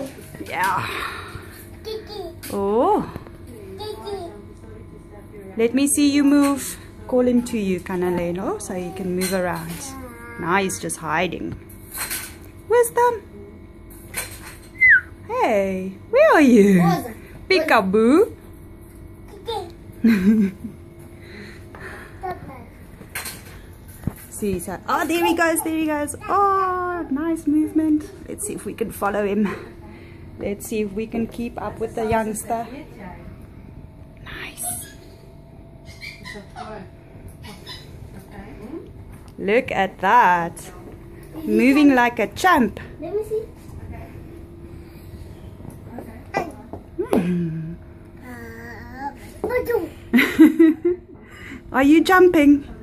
Yeah. Oh. Let me see you move. Call him to you, Kanaleno, so he can move around. Now he's just hiding. Wisdom. Hey, where are you? Peekaboo. See, so, oh, there he goes, there he goes. Oh, nice movement. Let's see if we can follow him. Let's see if we can keep up with the youngster. Nice. Look at that. Moving like a champ. Let me see. Are you jumping?